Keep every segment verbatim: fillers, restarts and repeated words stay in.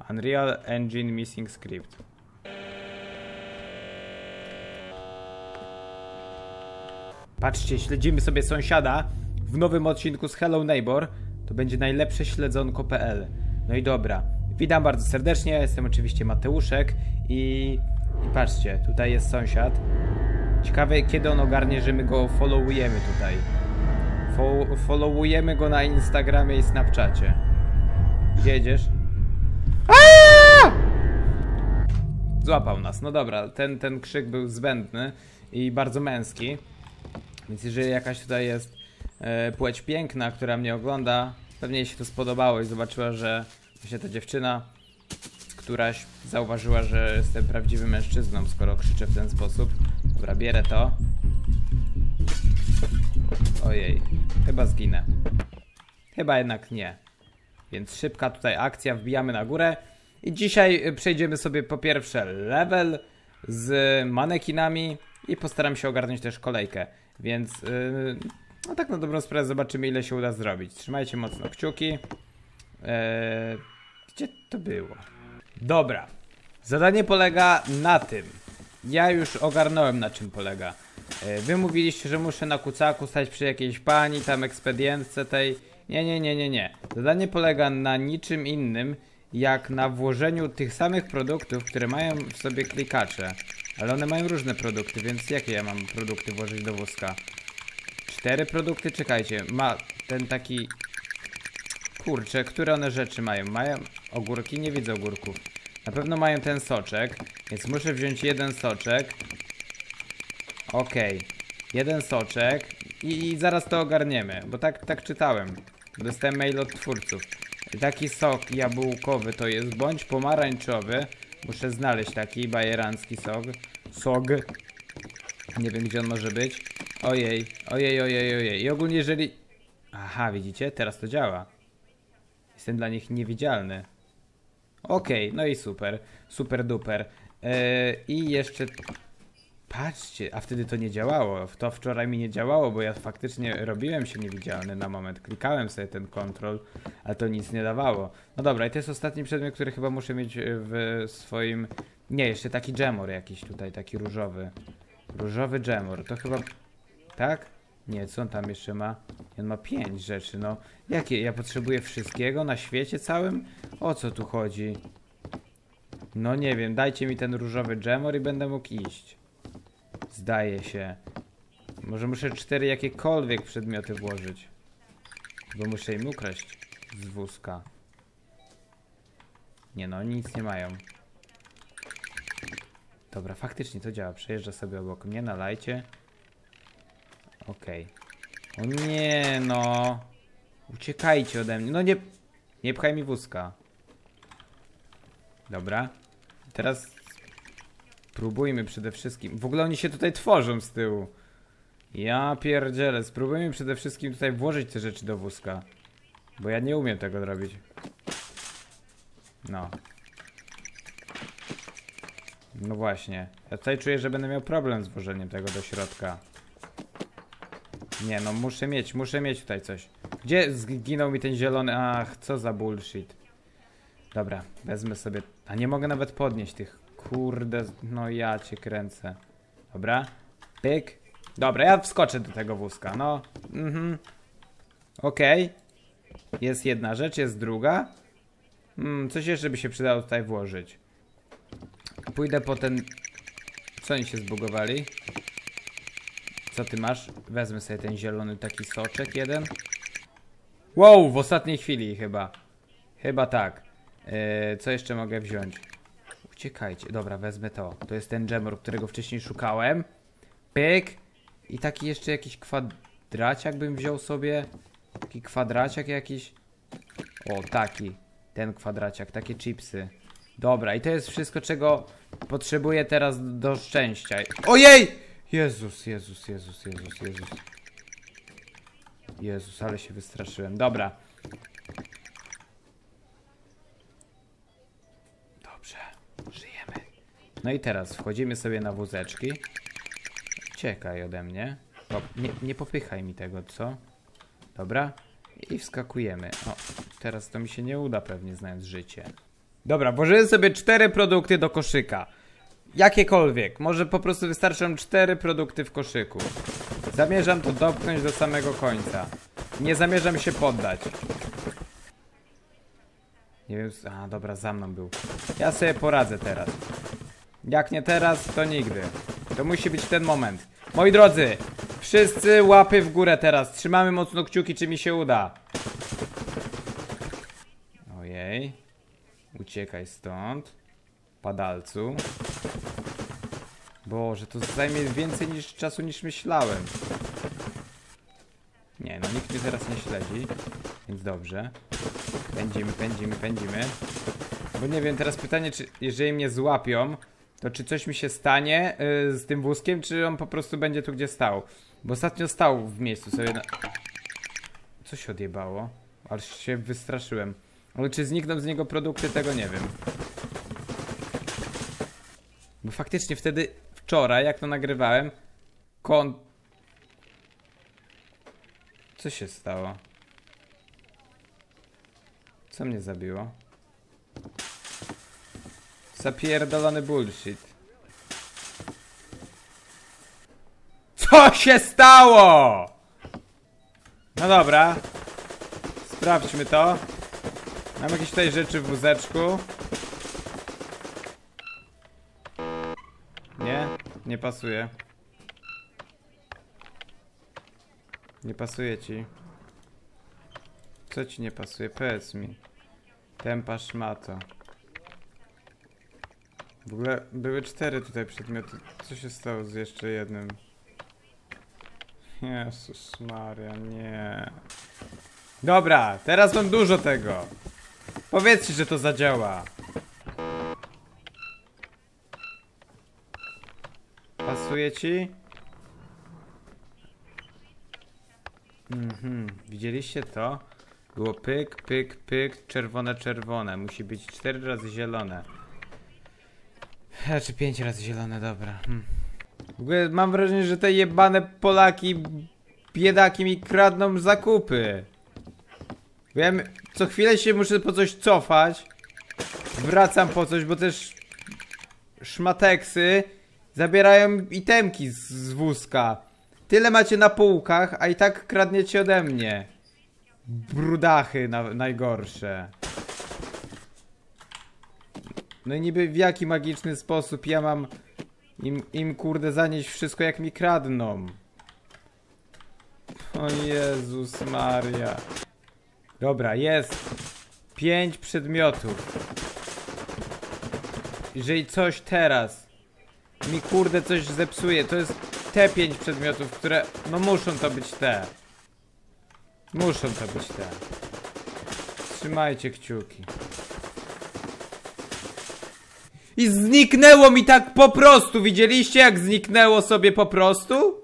Unreal Engine Missing Script. Patrzcie, śledzimy sobie sąsiada w nowym odcinku z Hello Neighbor. To będzie najlepsze śledzonko kropka p l. No i dobra, witam bardzo serdecznie, ja jestem oczywiście Mateuszek i, i patrzcie, tutaj jest sąsiad. Ciekawe, kiedy on ogarnie, że my go followujemy tutaj. Fo followujemy go na Instagramie i Snapchacie. Gdzie jedziesz? Aaaa! Złapał nas, no dobra, ten, ten krzyk był zbędny i bardzo męski. Więc jeżeli jakaś tutaj jest e, płeć piękna, która mnie ogląda, pewnie jej się to spodobało i zobaczyła, że właśnie ta dziewczyna, któraś zauważyła, że jestem prawdziwym mężczyzną, skoro krzyczę w ten sposób. Dobra, bierę to. Ojej, chyba zginę. Chyba jednak nie. Więc szybka tutaj akcja, wbijamy na górę. I dzisiaj przejdziemy sobie po pierwsze level z manekinami i postaram się ogarnąć też kolejkę. Więc yy, no tak na dobrą sprawę zobaczymy, ile się uda zrobić. Trzymajcie mocno kciuki. Yy, gdzie to było? Dobra. Zadanie polega na tym. Ja już ogarnąłem, na czym polega. Yy, wy mówiliście, że muszę na kucaku stać przy jakiejś pani, tam ekspedientce tej. Nie, nie, nie, nie, nie. Zadanie polega na niczym innym, jak na włożeniu tych samych produktów, które mają w sobie klikacze. Ale one mają różne produkty, więc jakie ja mam produkty włożyć do wózka? Cztery produkty? Czekajcie, ma ten taki... Kurczę, które one rzeczy mają? Mają ogórki? Nie widzę ogórków. Na pewno mają ten soczek, więc muszę wziąć jeden soczek. Okej, okay. Jeden soczek i, i zaraz to ogarniemy, bo tak, tak czytałem. Dostałem mail od twórców. Taki sok jabłkowy to jest, bądź pomarańczowy. Muszę znaleźć taki bajerancki sok. Sok. Nie wiem, gdzie on może być. Ojej, ojej, ojej, ojej. I ogólnie jeżeli... Aha, widzicie? Teraz to działa. Jestem dla nich niewidzialny. Okej, okay, no i super. Super duper. Yy, I jeszcze... Patrzcie, a wtedy to nie działało. To wczoraj mi nie działało, bo ja faktycznie robiłem się niewidzialny na moment. Klikałem sobie ten control, ale to nic nie dawało. No dobra, i to jest ostatni przedmiot, który chyba muszę mieć w swoim... Nie, jeszcze taki dżemor jakiś tutaj, taki różowy. Różowy dżemor, to chyba... Tak? Nie, co on tam jeszcze ma? On ma pięć rzeczy, no. Jakie? Ja potrzebuję wszystkiego na świecie całym? O co tu chodzi? No nie wiem, dajcie mi ten różowy dżemor i będę mógł iść. Zdaje się. Może muszę cztery jakiekolwiek przedmioty włożyć. Bo muszę im ukraść z wózka. Nie no, oni nic nie mają. Dobra, faktycznie to działa. Przejeżdża sobie obok mnie, nalajcie. Okej. Okay. O nie no. Uciekajcie ode mnie. No nie... Nie pchaj mi wózka. Dobra. Teraz... Spróbujmy przede wszystkim. W ogóle oni się tutaj tworzą z tyłu. Ja pierdzielę. Spróbujmy przede wszystkim tutaj włożyć te rzeczy do wózka. Bo ja nie umiem tego zrobić. No. No właśnie. Ja tutaj czuję, że będę miał problem z włożeniem tego do środka. Nie no, muszę mieć, muszę mieć tutaj coś. Gdzie zginął mi ten zielony? Ach, co za bullshit. Dobra, wezmę sobie... A nie mogę nawet podnieść tych... Kurde, no ja cię kręcę. Dobra, pyk. Dobra, ja wskoczę do tego wózka, no. Mhm. Okej. Okay. Jest jedna rzecz, jest druga. Hmm, coś jeszcze by się przydało tutaj włożyć. Pójdę po ten... Co oni się zbugowali? Co ty masz? Wezmę sobie ten zielony taki soczek jeden. Wow, w ostatniej chwili chyba. Chyba tak. Yy, co jeszcze mogę wziąć? Uciekajcie. Dobra, wezmę to. To jest ten dżemor, którego wcześniej szukałem. Pyk. I taki jeszcze jakiś kwadraciak bym wziął sobie. Taki kwadraciak jakiś. O, taki. Ten kwadraciak, takie chipsy. Dobra, i to jest wszystko, czego potrzebuję teraz do szczęścia. Ojej! Jezus, Jezus, Jezus, Jezus, Jezus. Jezus, ale się wystraszyłem. Dobra. Dobrze, żyjemy. No i teraz wchodzimy sobie na wózeczki. Uciekaj ode mnie. O, nie, nie popychaj mi tego, co? Dobra. I wskakujemy. O, teraz to mi się nie uda pewnie, znając życie. Dobra, włożyłem sobie cztery produkty do koszyka. Jakiekolwiek, może po prostu wystarczą cztery produkty w koszyku. Zamierzam to dopchnąć do samego końca. Nie zamierzam się poddać. Nie wiem, a dobra, za mną był. Ja sobie poradzę teraz. Jak nie teraz, to nigdy. To musi być ten moment. Moi drodzy, wszyscy łapy w górę teraz. Trzymamy mocno kciuki, czy mi się uda. Ojej. Uciekaj stąd. Padalcu. Boże, to zajmie więcej niż czasu niż myślałem. Nie, no nikt mnie teraz nie śledzi. Więc dobrze. Pędzimy, pędzimy, pędzimy. Bo nie wiem, teraz pytanie, czy jeżeli mnie złapią, to czy coś mi się stanie yy, z tym wózkiem, czy on po prostu będzie tu, gdzie stał. Bo ostatnio stał w miejscu sobie na... Co się odjebało? Aż się wystraszyłem. Ale czy znikną z niego produkty, tego nie wiem. Bo faktycznie wtedy, wczoraj, jak to nagrywałem, kon... Co się stało? Co mnie zabiło? Zapierdolony bullshit. Co się stało? No dobra. Sprawdźmy to. Mam jakieś tutaj rzeczy w wózeczku. Nie? Nie pasuje. Nie pasuje ci. Co ci nie pasuje? Powiedz mi. Tempa szmato. W ogóle były cztery tutaj przedmioty. Co się stało z jeszcze jednym? Jezus Maria, nie. Dobra, teraz mam dużo tego. Powiedzcie, że to zadziała. Pasuje ci? Mhm, widzieliście to? Było pyk, pyk, pyk, czerwone, czerwone. Musi być cztery razy zielone. Znaczy pięć razy zielone, dobra. Hm. W ogóle mam wrażenie, że te jebane Polaki, biedaki mi kradną zakupy. Wiem, co chwilę się muszę po coś cofać. Wracam po coś, bo też szmateksy zabierają itemki z, z wózka. Tyle macie na półkach, a i tak kradniecie ode mnie. Brudachy na, najgorsze. No i niby w jaki magiczny sposób ja mam im, im kurde zanieść wszystko, jak mi kradną. O Jezus Maria. Dobra, jest pięć przedmiotów. Jeżeli coś teraz mi kurde coś zepsuje, to jest te pięć przedmiotów, które no muszą to być te. Muszą to być te. Trzymajcie kciuki. I zniknęło mi tak po prostu. Widzieliście, jak zniknęło sobie po prostu?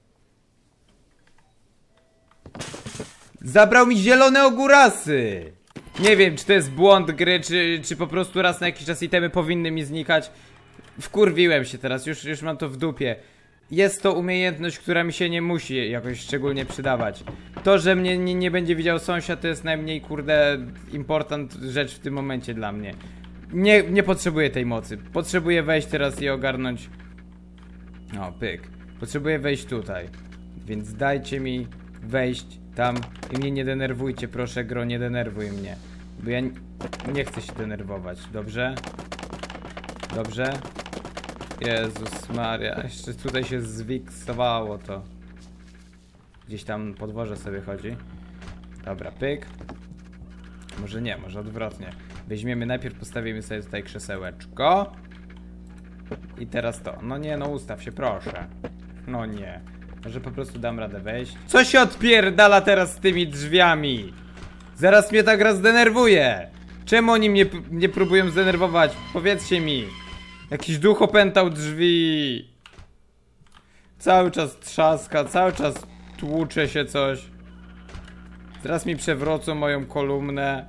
Zabrał mi zielone ogórasy. Nie wiem, czy to jest błąd gry, czy, czy po prostu raz na jakiś czas itemy powinny mi znikać. Wkurwiłem się teraz, już, już mam to w dupie. Jest to umiejętność, która mi się nie musi jakoś szczególnie przydawać. To, że mnie nie, nie będzie widział sąsiad, to jest najmniej kurde important rzecz w tym momencie dla mnie. Nie, nie potrzebuję tej mocy. Potrzebuję wejść teraz i ogarnąć. O, pyk. Potrzebuję wejść tutaj. Więc dajcie mi wejść tam i mnie nie denerwujcie, proszę gro, nie denerwuj mnie. Bo ja nie chcę się denerwować, dobrze? Dobrze? Jezus Maria, jeszcze tutaj się zwiksowało to. Gdzieś tam podwoże sobie chodzi. Dobra, pyk. Może nie, może odwrotnie. Weźmiemy, najpierw postawimy sobie tutaj krzesełeczko. I teraz to. No nie, no ustaw się, proszę. No nie. Może po prostu dam radę wejść. Co się odpierdala teraz z tymi drzwiami? Zaraz mnie ta gra zdenerwuje. Czemu oni mnie, mnie próbują zdenerwować? Powiedzcie mi. Jakiś duch opętał drzwi. Cały czas trzaska, cały czas tłucze się coś. Zaraz mi przewrócą moją kolumnę.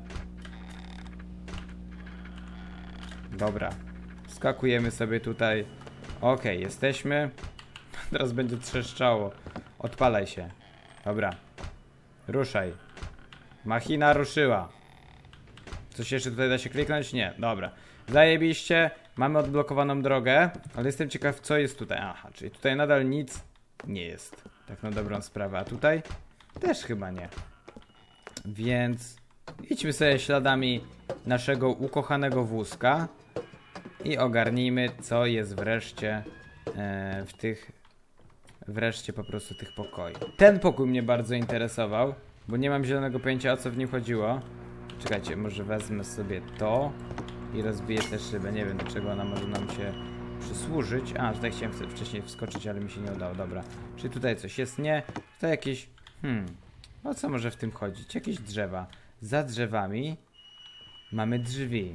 Dobra. Skakujemy sobie tutaj. Okej, okay, jesteśmy. Teraz będzie trzeszczało. Odpalaj się. Dobra. Ruszaj. Machina ruszyła. Coś jeszcze tutaj da się kliknąć? Nie, dobra. Zajebiście, mamy odblokowaną drogę, ale jestem ciekaw, co jest tutaj. Aha, czyli tutaj nadal nic nie jest. Tak na dobrą sprawę, a tutaj też chyba nie. Więc idźmy sobie śladami naszego ukochanego wózka i ogarnijmy, co jest wreszcie e, w tych, wreszcie po prostu tych pokoi. Ten pokój mnie bardzo interesował, bo nie mam zielonego pojęcia, o co w nim chodziło. Czekajcie, może wezmę sobie to i rozbiję tę szybę. Nie wiem, do czego ona może nam się przysłużyć. A, tutaj chciałem wcześniej wskoczyć, ale mi się nie udało. Dobra. Czy tutaj coś jest? Nie. Tutaj jakieś... Hmm... O co może w tym chodzić? Jakieś drzewa. Za drzewami mamy drzwi.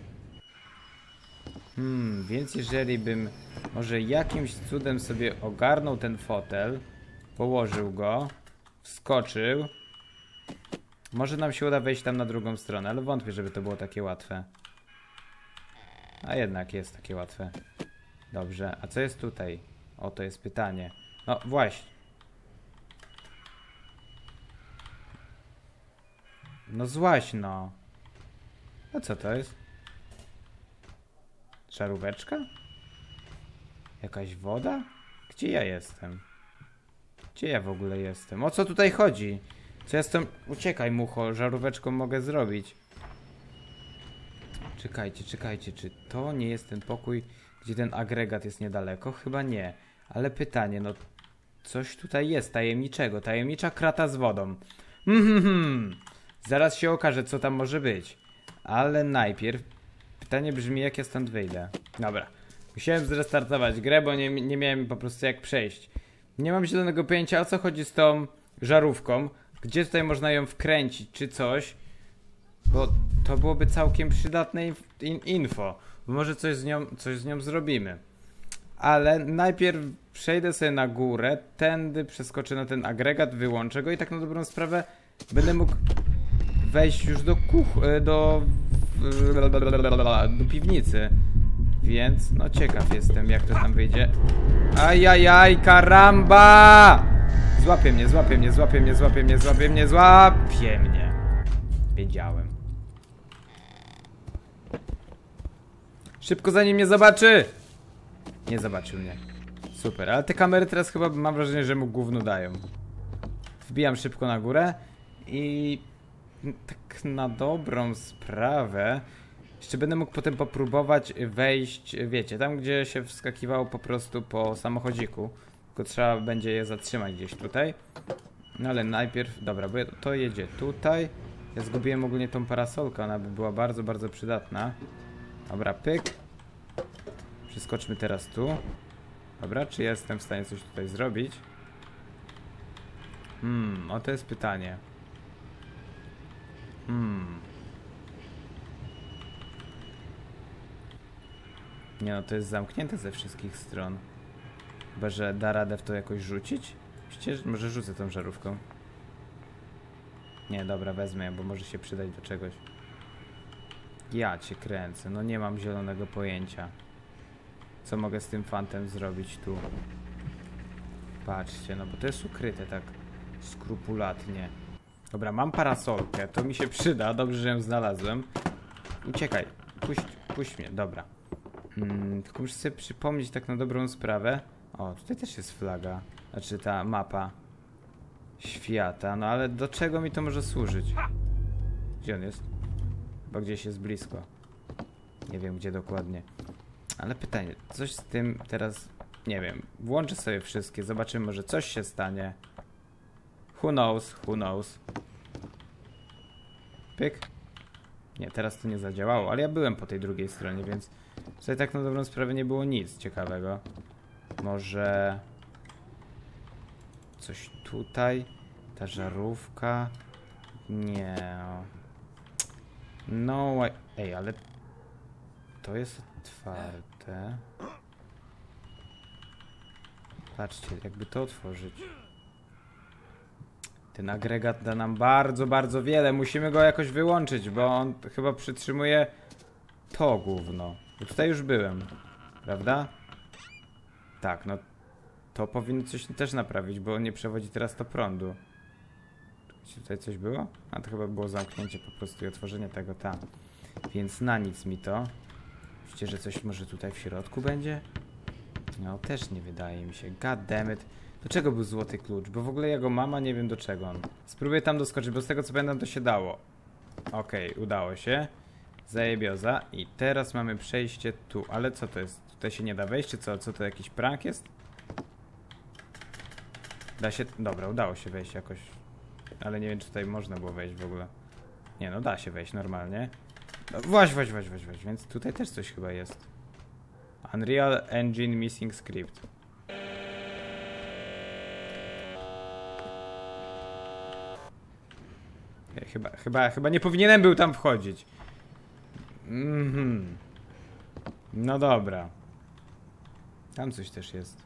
Hmm, więc jeżeli bym może jakimś cudem sobie ogarnął ten fotel, położył go, wskoczył, może nam się uda wejść tam na drugą stronę, ale wątpię, żeby to było takie łatwe. A jednak jest takie łatwe. Dobrze, a co jest tutaj? O, to jest pytanie. No właśnie. No złaś, no. A co to jest? Żaróweczka? Jakaś woda? Gdzie ja jestem? Gdzie ja w ogóle jestem? O co tutaj chodzi? Co ja z tą... Uciekaj, mucho, żaróweczką mogę zrobić. Czekajcie, czekajcie, czy to nie jest ten pokój, gdzie ten agregat jest niedaleko? Chyba nie. Ale pytanie, no... Coś tutaj jest tajemniczego. Tajemnicza krata z wodą. Hmm, hmm. Zaraz się okaże, co tam może być. Ale najpierw pytanie brzmi, jak ja stąd wyjdę. Dobra. Musiałem zrestartować grę, bo nie, nie miałem po prostu jak przejść. Nie mam zielonego pojęcia, o co chodzi z tą żarówką. Gdzie tutaj można ją wkręcić, czy coś. Bo to byłoby całkiem przydatne inf in info. Może coś z nią, coś z nią zrobimy. Ale najpierw przejdę sobie na górę, tędy przeskoczę na ten agregat, wyłączę go i tak na dobrą sprawę będę mógł wejść już do kuch... do... do piwnicy. Więc, no ciekaw jestem, jak to tam wyjdzie. Ajajaj, karamba! Złapie mnie, złapie mnie, złapie mnie, złapie mnie, złapie mnie, złapie mnie. Wiedziałem. Szybko, zanim mnie zobaczy! Nie zobaczył mnie. Super, ale te kamery teraz chyba mam wrażenie, że mu gówno dają. Wbijam szybko na górę i... tak na dobrą sprawę jeszcze będę mógł potem popróbować wejść, wiecie, tam gdzie się wskakiwało po prostu po samochodziku. Tylko trzeba będzie je zatrzymać gdzieś tutaj. No ale najpierw, dobra, bo to jedzie tutaj. Ja zgubiłem ogólnie tą parasolkę, ona by była bardzo, bardzo przydatna. Dobra, pyk. Przeskoczmy teraz tu. Dobra, czy jestem w stanie coś tutaj zrobić? Hmm, o to jest pytanie. Hmm. Nie no, to jest zamknięte ze wszystkich stron. Chyba, że da radę w to jakoś rzucić? Przecież może rzucę tą żarówką. Nie, dobra, wezmę ją, bo może się przydać do czegoś. Ja cię kręcę, no nie mam zielonego pojęcia. Co mogę z tym fantem zrobić tu? Patrzcie, no bo to jest ukryte tak skrupulatnie. Dobra, mam parasolkę, to mi się przyda, dobrze, że ją znalazłem. Uciekaj, puść, puść mnie, dobra. Hmm, tylko muszę sobie przypomnieć tak na dobrą sprawę. O, tutaj też jest flaga, znaczy ta mapa świata, no ale do czego mi to może służyć? Gdzie on jest? Chyba gdzieś jest blisko. Nie wiem gdzie dokładnie. Ale pytanie, coś z tym teraz, nie wiem, włączę sobie wszystkie, zobaczymy, może coś się stanie. Who knows, who knows. Pyk. Nie, teraz to nie zadziałało, ale ja byłem po tej drugiej stronie, więc tutaj tak na dobrą sprawę nie było nic ciekawego. Może... coś tutaj? Ta żarówka? Nie. No, ej, ale... to jest otwarte. Patrzcie, jakby to otworzyć. Ten agregat da nam bardzo, bardzo wiele. Musimy go jakoś wyłączyć, bo on chyba przytrzymuje to gówno. Bo tutaj już byłem, prawda? Tak, no to powinno coś też naprawić, bo nie przewodzi teraz to prądu. Czy tutaj coś było? A to chyba było zamknięcie po prostu i otworzenie tego tam. Więc na nic mi to. Myślicie, że coś może tutaj w środku będzie? No też nie wydaje mi się. God damn it. Do czego był złoty klucz? Bo w ogóle jego mama nie wiem do czego on. Spróbuję tam doskoczyć, bo z tego co pamiętam to się dało. Okej, okay, udało się. Zajebioza. I teraz mamy przejście tu. Ale co to jest? Tutaj się nie da wejść, czy co? Co to jakiś prank jest? Da się... Dobra, udało się wejść jakoś. Ale nie wiem, czy tutaj można było wejść w ogóle. Nie no, da się wejść normalnie. No, właśnie, właśnie, właśnie, właśnie, właśnie. Więc tutaj też coś chyba jest. Unreal Engine Missing Script. Chyba, chyba, chyba nie powinienem był tam wchodzić. Mhm. No dobra. Tam coś też jest.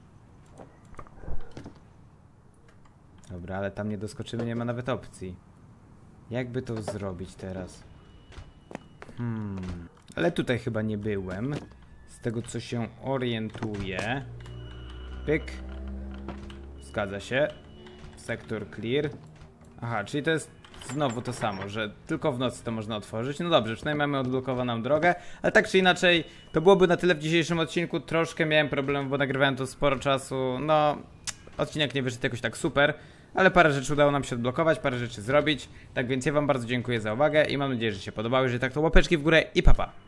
Dobra, ale tam nie doskoczymy, nie ma nawet opcji. Jakby to zrobić teraz? Hmm. Ale tutaj chyba nie byłem. Z tego co się orientuję. Pyk. Zgadza się. Sektor clear. Aha, czyli to jest znowu to samo, że tylko w nocy to można otworzyć. No dobrze, przynajmniej mamy odblokowaną drogę. Ale tak czy inaczej, to byłoby na tyle w dzisiejszym odcinku. Troszkę miałem problem, bo nagrywałem to sporo czasu. No, odcinek nie wyszedł jakoś tak super. Ale parę rzeczy udało nam się odblokować, parę rzeczy zrobić. Tak więc ja wam bardzo dziękuję za uwagę i mam nadzieję, że się podobało. Jeżeli tak, to łapeczki w górę i papa.